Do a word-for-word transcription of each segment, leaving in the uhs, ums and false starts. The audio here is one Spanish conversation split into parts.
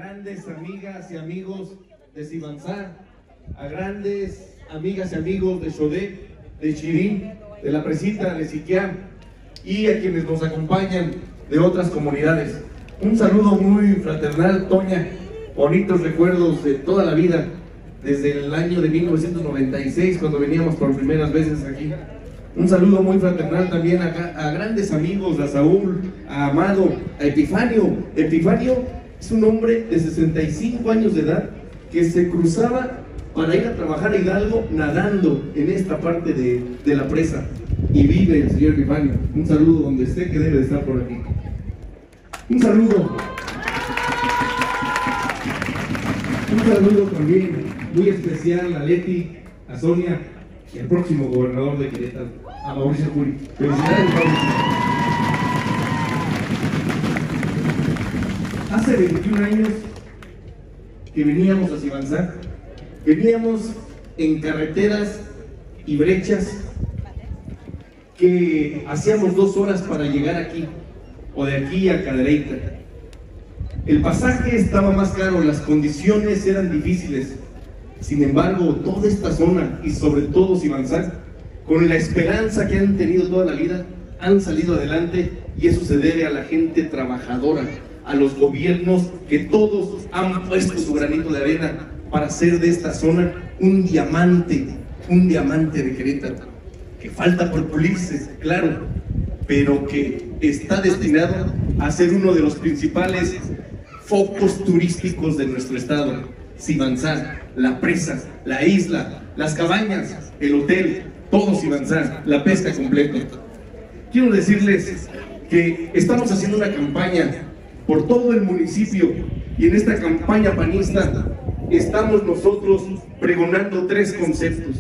grandes amigas y amigos de Sivanzá, a grandes amigas y amigos de Xodé, de Chirín, de la Presita, de Siquiá, y a quienes nos acompañan de otras comunidades. Un saludo muy fraternal, Toña, bonitos recuerdos de toda la vida, desde el año de mil novecientos noventa y seis, cuando veníamos por primeras veces aquí. Un saludo muy fraternal también a, a grandes amigos, a Saúl, a Amado, a Epifanio. Epifanio es un hombre de sesenta y cinco años de edad que se cruzaba para ir a trabajar a Hidalgo nadando en esta parte de, de la presa. Y vive el señor Epifanio. Un saludo donde esté, que debe de estar por aquí. Un saludo. Un saludo también muy especial a Leti, a Sonia y al próximo gobernador de Querétaro, a Mauricio Curi. Felicidades, Mauricio. Hace veintiún años que veníamos a Sivanzá, veníamos en carreteras y brechas que hacíamos dos horas para llegar aquí, o de aquí a Cadereyta. El pasaje estaba más caro, las condiciones eran difíciles. Sin embargo, toda esta zona, y sobre todo Sivanzá, con la esperanza que han tenido toda la vida, han salido adelante, y eso se debe a la gente trabajadora, a los gobiernos que todos han puesto su granito de arena para hacer de esta zona un diamante, un diamante de Querétaro, que falta por pulirse, claro, pero que está destinado a ser uno de los principales focos turísticos de nuestro estado. Sivanzá, la presa, la isla, las cabañas, el hotel, todo Sivanzá, la pesca completa. Quiero decirles que estamos haciendo una campaña por todo el municipio, y en esta campaña panista estamos nosotros pregonando tres conceptos: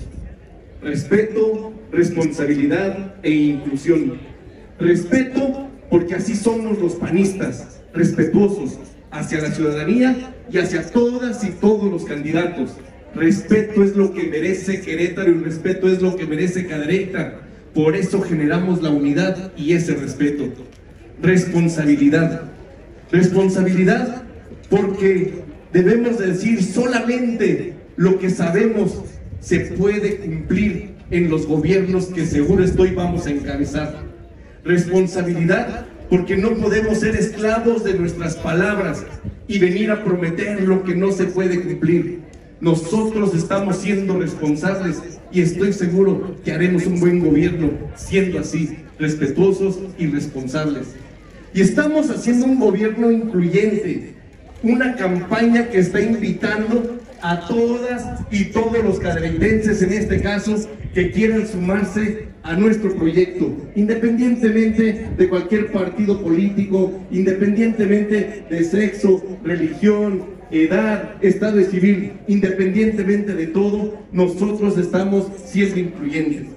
respeto, responsabilidad e inclusión. Respeto, porque así somos los panistas, respetuosos hacia la ciudadanía y hacia todas y todos los candidatos. Respeto es lo que merece Querétaro, y respeto es lo que merece Cadereyta. Por eso generamos la unidad y ese respeto. Responsabilidad. Responsabilidad porque debemos decir solamente lo que sabemos se puede cumplir en los gobiernos que seguro estoy vamos a encabezar. Responsabilidad porque no podemos ser esclavos de nuestras palabras y venir a prometer lo que no se puede cumplir. Nosotros estamos siendo responsables y estoy seguro que haremos un buen gobierno siendo así, respetuosos y responsables. Y estamos haciendo un gobierno incluyente, una campaña que está invitando a todas y todos los cadereytenses, en este caso, que quieran sumarse a nuestro proyecto, independientemente de cualquier partido político, independientemente de sexo, religión, edad, estado civil, independientemente de todo, nosotros estamos siendo incluyentes.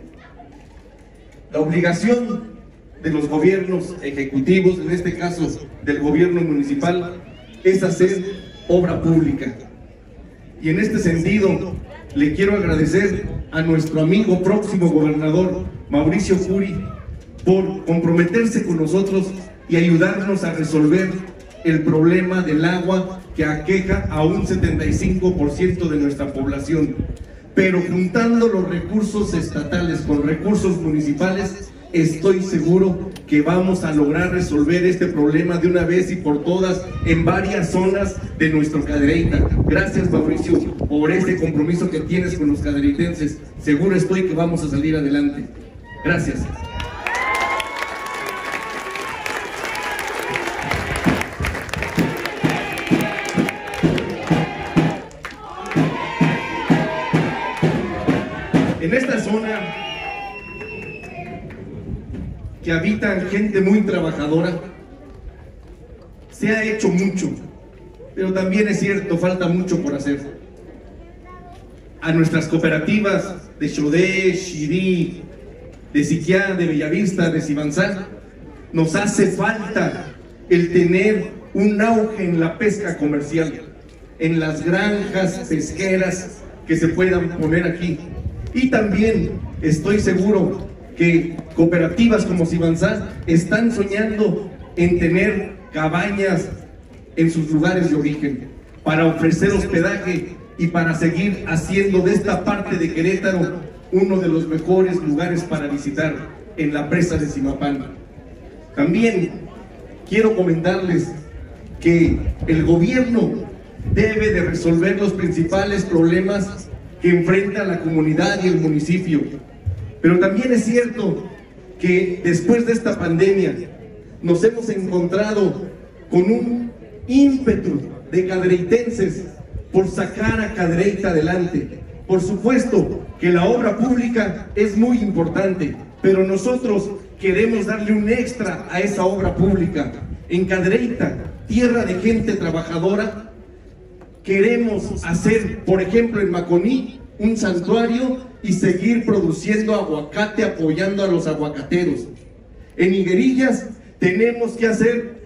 La obligación de los gobiernos ejecutivos, en este caso del gobierno municipal, es hacer obra pública. Y en este sentido, le quiero agradecer a nuestro amigo próximo gobernador, Mauricio Curi, por comprometerse con nosotros y ayudarnos a resolver el problema del agua que aqueja a un setenta y cinco por ciento de nuestra población. Pero juntando los recursos estatales con recursos municipales, estoy seguro que vamos a lograr resolver este problema de una vez y por todas en varias zonas de nuestro Cadereyta. Gracias, Mauricio, por este compromiso que tienes con los cadereytenses. Seguro estoy que vamos a salir adelante. Gracias. En esta zona que habitan gente muy trabajadora, se ha hecho mucho, pero también es cierto, falta mucho por hacer. A nuestras cooperativas de Xodé, Chirí, de Siquiá, de Bellavista, de Sivanzá, nos hace falta el tener un auge en la pesca comercial, en las granjas pesqueras que se puedan poner aquí. Y también estoy seguro que cooperativas como Sivanzá están soñando en tener cabañas en sus lugares de origen. para ofrecer hospedaje y para seguir haciendo de esta parte de Querétaro uno de los mejores lugares para visitar en la presa de Zimapán. También quiero comentarles que el gobierno debe de resolver los principales problemas que enfrenta la comunidad y el municipio. Pero también es cierto que después de esta pandemia nos hemos encontrado con un ímpetu de cadereytenses por sacar a Cadereyta adelante. Por supuesto que la obra pública es muy importante, pero nosotros queremos darle un extra a esa obra pública. En Cadereyta, tierra de gente trabajadora, queremos hacer, por ejemplo, en Maconí, un santuario y seguir produciendo aguacate apoyando a los aguacateros. En Higuerillas tenemos que hacer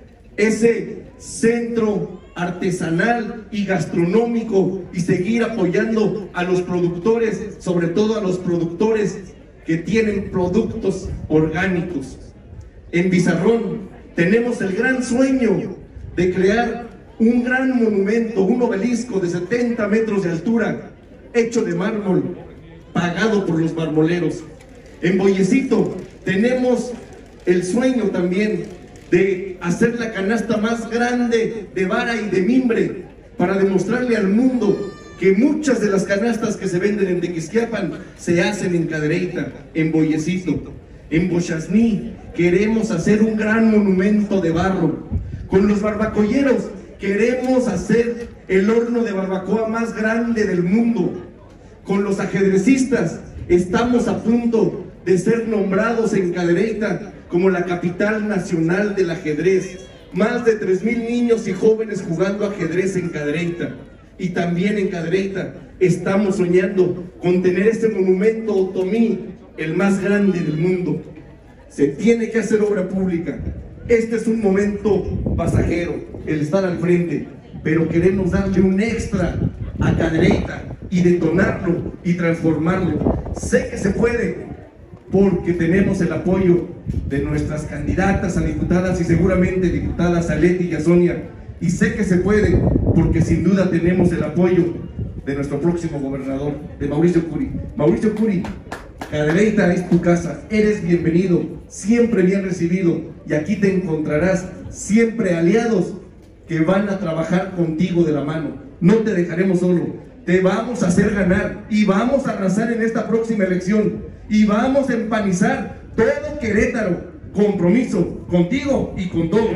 ese centro artesanal y gastronómico y seguir apoyando a los productores, sobre todo a los productores que tienen productos orgánicos. En Bizarrón tenemos el gran sueño de crear un gran monumento, un obelisco de setenta metros de altura, hecho de mármol, pagado por los marmoleros. En Boyecito tenemos el sueño también de hacer la canasta más grande de vara y de mimbre para demostrarle al mundo que muchas de las canastas que se venden en Tequisquiapan se hacen en Cadereyta, en Boyecito. En Bochasní queremos hacer un gran monumento de barro. Con los barbacoyeros queremos hacer el horno de barbacoa más grande del mundo. Con los ajedrecistas estamos a punto de ser nombrados en Cadereyta como la capital nacional del ajedrez. Más de tres mil niños y jóvenes jugando ajedrez en Cadereyta. Y también en Cadereyta estamos soñando con tener este monumento otomí, el más grande del mundo. Se tiene que hacer obra pública. Este es un momento pasajero, el estar al frente, pero queremos darle un extra a Cadereyta y detonarlo y transformarlo. Sé que se puede, porque tenemos el apoyo de nuestras candidatas a diputadas y seguramente diputadas a Leti y a Sonia. Y sé que se puede, porque sin duda tenemos el apoyo de nuestro próximo gobernador, de Mauricio Curi. Mauricio Curi, Cadereyta es tu casa, eres bienvenido, siempre bien recibido, y aquí te encontrarás siempre aliados que van a trabajar contigo de la mano. No te dejaremos solo, te vamos a hacer ganar y vamos a arrasar en esta próxima elección y vamos a empanizar todo Querétaro. Compromiso contigo y con todo.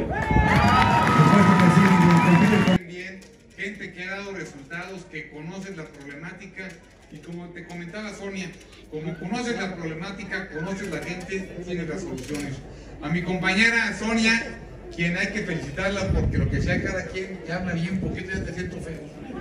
Bien, gente que ha dado resultados, que conoce la problemática, y como te comentaba Sonia, como conoces la problemática, conoces la gente, tienes las soluciones. A mi compañera Sonia, quien hay que felicitarla porque lo que sea cada quien que habla bien poquito, ya te siento feo.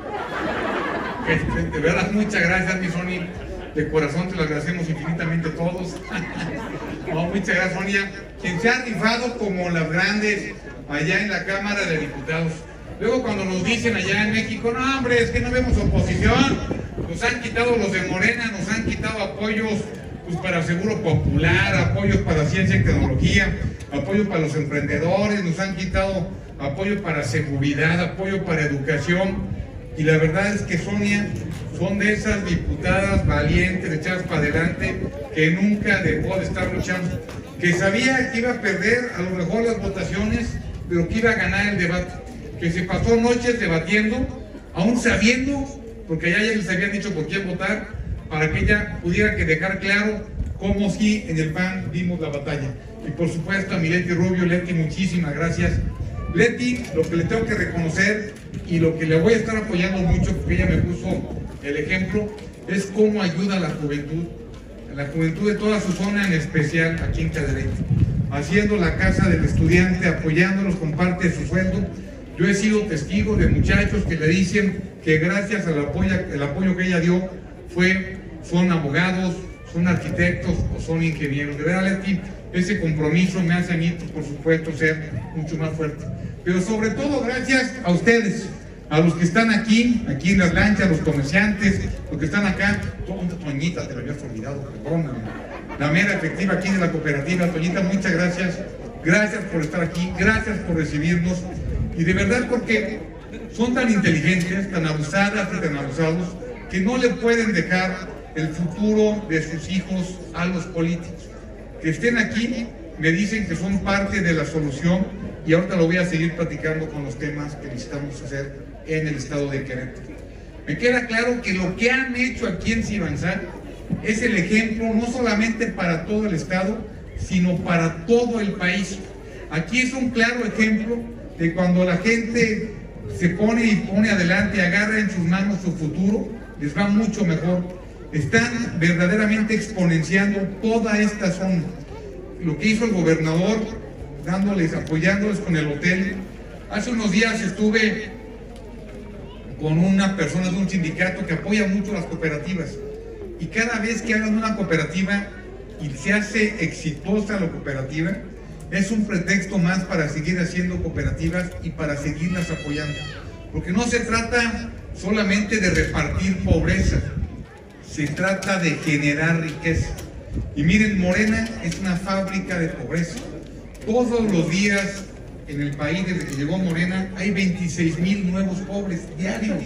Este, de verdad, muchas gracias, mi Sonia. De corazón te lo agradecemos infinitamente todos. No, muchas gracias, Sonia, quien se ha rifado como las grandes allá en la Cámara de Diputados. Luego cuando nos dicen allá en México, no hombre, es que no vemos oposición, nos han quitado los de Morena, nos han quitado apoyos pues, para Seguro Popular, apoyos para Ciencia y Tecnología, apoyo para los emprendedores, nos han quitado apoyo para seguridad, apoyo para educación. Y la verdad es que Sonia son de esas diputadas valientes, echadas para adelante, que nunca dejó de estar luchando, que sabía que iba a perder a lo mejor las votaciones, pero que iba a ganar el debate, que se pasó noches debatiendo, aún sabiendo, porque ya, ya les habían dicho por quién votar, para que ella pudiera que dejar claro cómo sí en el P A N dimos la batalla. Y por supuesto a mi Leti Rubio. Leti, muchísimas gracias. Leti, lo que le tengo que reconocer y lo que le voy a estar apoyando mucho, porque ella me puso el ejemplo, es cómo ayuda a la juventud, a la juventud de toda su zona, en especial aquí en Cadereyta, haciendo la casa del estudiante, apoyándolos con parte de su sueldo. Yo he sido testigo de muchachos que le dicen que gracias al apoyo, el apoyo que ella dio, fue, son abogados, son arquitectos o son ingenieros. De verdad, Leti, ese compromiso me hace a mí, por supuesto, ser mucho más fuerte. Pero sobre todo gracias a ustedes, a los que están aquí, aquí en las lanchas, los comerciantes, los que están acá. Toñita, te lo habías olvidado, perdón. La mera efectiva aquí de la cooperativa. Toñita, muchas gracias. Gracias por estar aquí, gracias por recibirnos. Y de verdad, porque son tan inteligentes, tan abusadas y tan abusados, que no le pueden dejar el futuro de sus hijos a los políticos. Que estén aquí, me dicen que son parte de la solución, y ahorita lo voy a seguir platicando con los temas que necesitamos hacer en el estado de Querétaro. Me queda claro que lo que han hecho aquí en Sibanzá es el ejemplo no solamente para todo el estado, sino para todo el país. Aquí es un claro ejemplo de cuando la gente se pone y pone adelante, agarra en sus manos su futuro, les va mucho mejor. Están verdaderamente exponenciando toda esta zona. Lo que hizo el gobernador, dándoles, apoyándoles con el hotel. Hace unos días estuve con una persona de un sindicato que apoya mucho las cooperativas, y cada vez que hagan una cooperativa y se hace exitosa la cooperativa, es un pretexto más para seguir haciendo cooperativas y para seguirlas apoyando, porque no se trata solamente de repartir pobreza, se trata de generar riqueza. Y miren, Morena es una fábrica de pobreza. Todos los días en el país, desde que llegó Morena, hay veintiséis mil nuevos pobres diarios.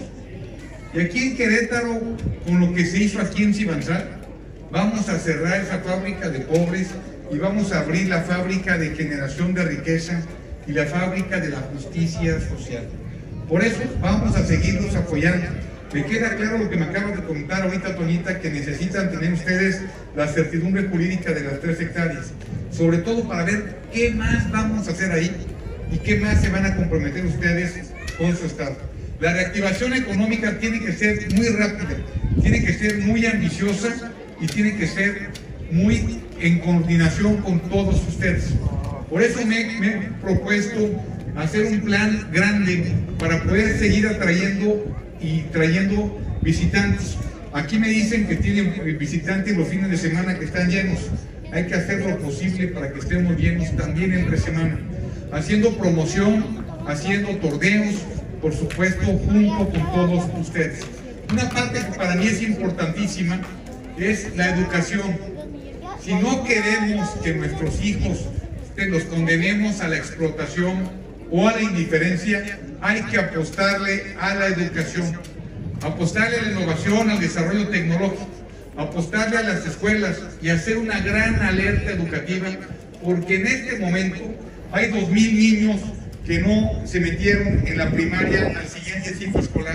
Y aquí en Querétaro, con lo que se hizo aquí en Sibanzá, vamos a cerrar esa fábrica de pobres y vamos a abrir la fábrica de generación de riqueza y la fábrica de la justicia social. Por eso vamos a seguirlos apoyando. Me queda claro lo que me acabas de comentar ahorita, Toñita, que necesitan tener ustedes la certidumbre jurídica de las tres hectáreas, sobre todo para ver qué más vamos a hacer ahí y qué más se van a comprometer ustedes con su estado. La reactivación económica tiene que ser muy rápida, tiene que ser muy ambiciosa y tiene que ser muy en coordinación con todos ustedes. Por eso me, me he propuesto hacer un plan grande para poder seguir atrayendo y trayendo visitantes. Aquí me dicen que tienen visitantes los fines de semana que están llenos. Hay que hacer lo posible para que estemos llenos también entre semana, haciendo promoción, haciendo torneos, por supuesto, junto con todos ustedes. Una parte que para mí es importantísima es la educación. Si no queremos que nuestros hijos los condenemos a la explotación o a la indiferencia, hay que apostarle a la educación, apostarle a la innovación, al desarrollo tecnológico, apostarle a las escuelas y hacer una gran alerta educativa, porque en este momento hay dos mil niños que no se metieron en la primaria al siguiente ciclo escolar,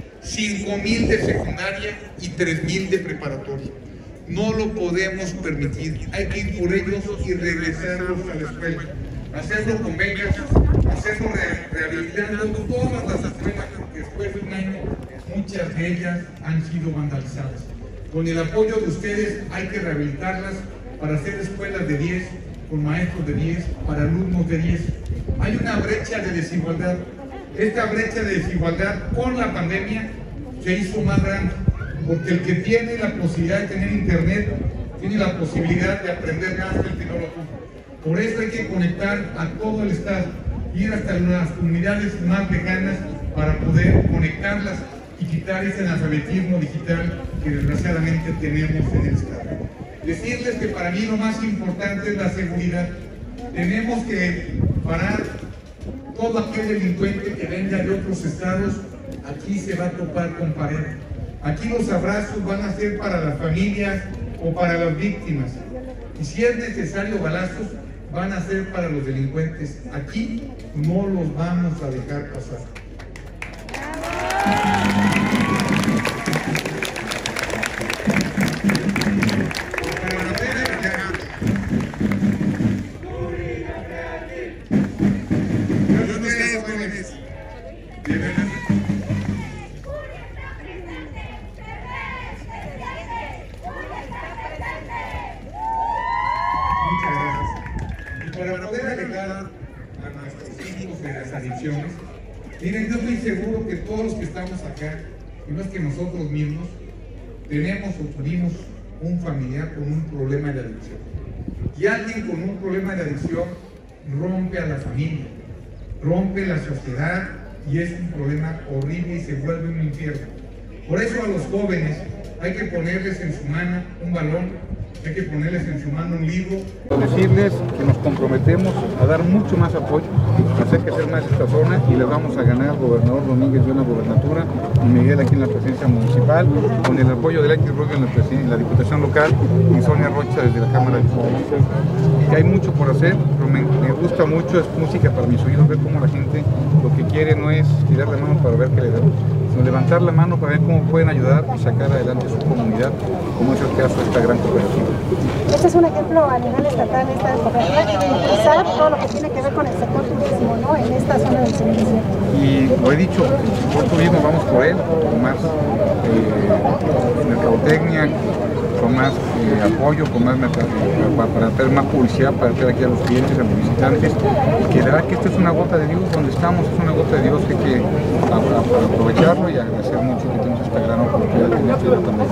cinco mil de secundaria y tres mil de preparatoria. No lo podemos permitir, hay que ir por ellos y regresarlos a la escuela, hacerlo con becas, hacerlo re rehabilitando todas las escuelas, porque después de un año muchas de ellas han sido vandalizadas. Con el apoyo de ustedes hay que rehabilitarlas para hacer escuelas de diez, con maestros de diez, para alumnos de diez. Hay una brecha de desigualdad. Esta brecha de desigualdad con la pandemia se hizo más grande, porque el que tiene la posibilidad de tener internet tiene la posibilidad de aprender más que el que no lo tuvo. Por eso hay que conectar a todo el estado, ir hasta las comunidades más lejanas para poder conectarlas y quitar ese analfabetismo digital que desgraciadamente tenemos en el estado. Decirles que para mí lo más importante es la seguridad. Tenemos que parar todo aquel delincuente que venga de otros estados. Aquí se va a topar con pared. Aquí los abrazos van a ser para las familias o para las víctimas. Y si es necesario balazos, van a ser para los delincuentes. Aquí no los vamos a dejar pasar. Para poder alejar a nuestros hijos de las adicciones, miren, yo estoy seguro que todos los que estamos acá, y no es que nosotros mismos, tenemos o tuvimos un familiar con un problema de adicción. Y alguien con un problema de adicción rompe a la familia, rompe la sociedad y es un problema horrible y se vuelve un infierno. Por eso a los jóvenes hay que ponerles en su mano un balón hay que ponerles en su mano un libro. Decirles que nos comprometemos a dar mucho más apoyo, a hacer crecer más esta zona y les vamos a ganar al gobernador Domínguez en la gobernatura y Miguel aquí en la presidencia municipal, con el apoyo de Alexis Rubio en la, en la diputación local y Sonia Rocha desde la Cámara de Diputados. Que hay mucho por hacer, pero me, me gusta mucho, es música para mis oídos, ver cómo la gente lo que quiere no es tirar la mano para ver qué le dan, sino levantar la mano para ver cómo pueden ayudar y sacar adelante su comunidad, como es el caso de esta gran cooperativa. Este es un ejemplo a nivel estatal, esta cooperativa, y utilizar todo lo que tiene que ver con el sector turismo, ¿no?, en esta zona del servicio. Y lo he dicho, por turismo vamos por él, con más eh, mercadotecnia, con más eh, apoyo, con más mercado, para, para hacer más publicidad, para hacer aquí a los clientes, a los visitantes, y que la verdad que esto es una gota de Dios, donde estamos es una gota de Dios que hay que a, a, aprovecharlo y agradecer mucho que tenemos esta gran oportunidad en este también.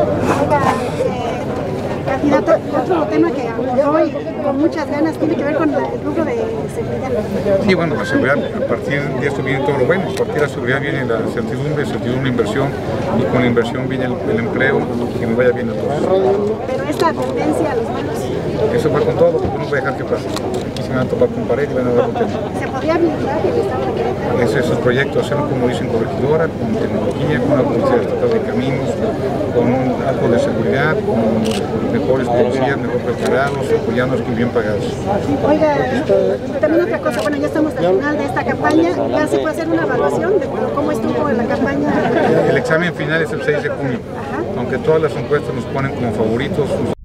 Candidato, otro tema que abordó y con muchas ganas tiene que ver con el rubro de seguridad. Sí, bueno, la seguridad, a partir de esto viene todo lo bueno, a partir de la seguridad viene la certidumbre, certidumbre de inversión, y con la inversión viene el, el empleo, que nos vaya bien a todos. Pero esta tendencia a los malos. Eso va con todo, no voy a dejar que pase. Aquí se van a topar con pared y van a dar un tema. ¿Se podría habilitar el Estado de Querétaro? Ese es el proyecto, hacerlo como dicen corregidora, con tecnología, con una policía estatal de caminos, con algo de seguridad, con mejores policías, mejor preparados, apoyándonos y bien pagados. Oiga, también otra cosa, bueno, ya estamos al final de esta campaña, ya se puede hacer una evaluación de cómo estuvo en la campaña. El examen final es el seis de junio, aunque todas las encuestas nos ponen como favoritos.